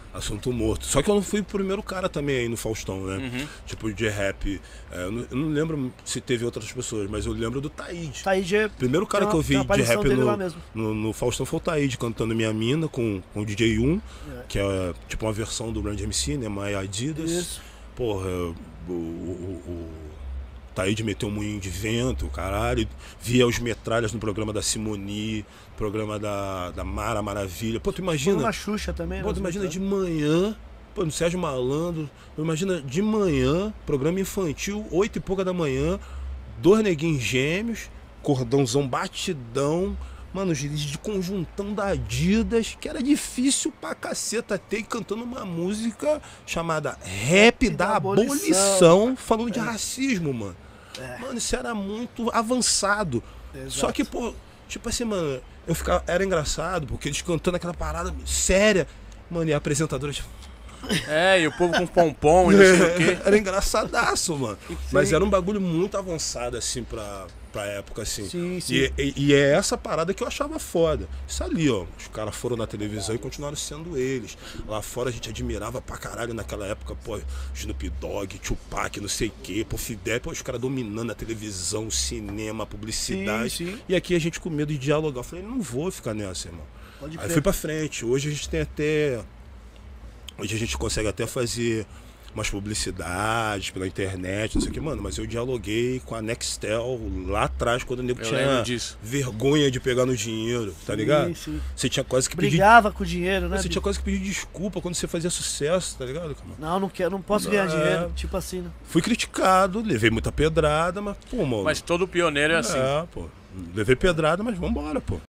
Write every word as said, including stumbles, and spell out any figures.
assunto morto. Só que eu não fui o primeiro cara também aí no Faustão, né? Uhum. Tipo, de rap. É, eu, não, eu não lembro se teve outras pessoas, mas eu lembro do Taíde. Taíde é... Primeiro cara uma, que eu vi de rap no, no, no Faustão foi o Taíde, cantando Minha Mina com, com o D J um, é. que é tipo uma versão do Run D M C, né? My Adidas. Isso. Porra, o, o, o Taíde meteu um moinho de vento, caralho. Via os metralhas no programa da Simoni, programa da, da Mara Maravilha. Pô, tu imagina. Foi uma Xuxa também, Pô, tu imagina de manhã, pô, no Sérgio Malandro. Imagina de manhã, programa infantil, oito e pouca da manhã, dois neguinhos gêmeos, cordãozão batidão. Mano, de conjuntão da Adidas, que era difícil pra caceta ter, cantando uma música chamada Rap da, da Abolição, abolição falando é. de racismo, mano. É. Mano, isso era muito avançado. Exato. Só que, pô, tipo assim, mano, eu ficava, era engraçado, porque eles cantando aquela parada séria, mano, e a apresentadora, tipo... É, e o povo com pompom e não sei o quê. Era engraçadaço, mano. Sim. Mas era um bagulho muito avançado, assim, pra, pra época, assim. Sim, sim. E, e, e é essa parada que eu achava foda. Isso ali, ó. Os caras foram na televisão e continuaram sendo eles. Lá fora a gente admirava pra caralho naquela época, pô, Snoop Dogg, Tupac, não sei o quê, pô, Fidel, pô, os caras dominando a televisão, o cinema, a publicidade. Sim, sim. E aqui a gente com medo de dialogar. Eu falei, não vou ficar nessa, irmão. Pode Aí fui pra frente. Hoje a gente tem até... Hoje a gente consegue até fazer umas publicidades pela internet, não sei o que, mano, mas eu dialoguei com a Nextel lá atrás, quando o nego eu tinha vergonha de pegar no dinheiro, tá ligado? Sim, sim. Você tinha quase que pedir... Brigava com o dinheiro, né? Você tinha quase que pedir desculpa quando você fazia sucesso, tá ligado? Não, não quero, não posso ganhar é... dinheiro, tipo assim, né? Fui criticado, levei muita pedrada, mas, pô, mano... Mas todo pioneiro é assim. É, pô. Levei pedrada, mas vambora, pô.